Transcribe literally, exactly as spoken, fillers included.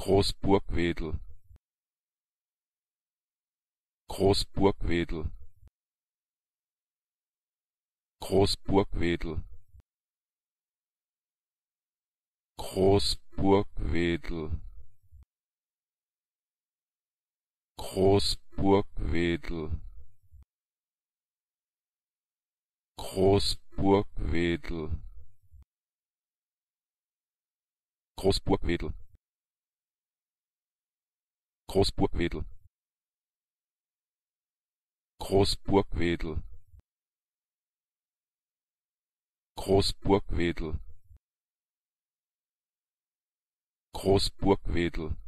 Großburgwedel, Großburgwedel, Großburgwedel, Großburgwedel, Großburgwedel, Großburgwedel, Großburgwedel, Großburgwedel, Großburgwedel, Großburgwedel, Großburgwedel,